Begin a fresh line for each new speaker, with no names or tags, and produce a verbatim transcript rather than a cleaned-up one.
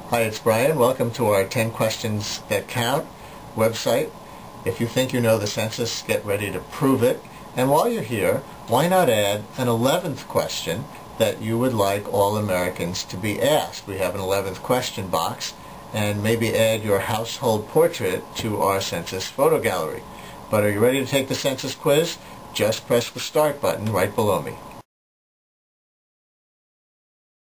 Hi, it's Brian. Welcome to our ten Questions That Count website. If you think you know the census, get ready to prove it. And while you're here, why not add an eleventh question that you would like all Americans to be asked? We have an eleventh question box, and maybe add your household portrait to our census photo gallery. But are you ready to take the census quiz? Just press the start button right below me.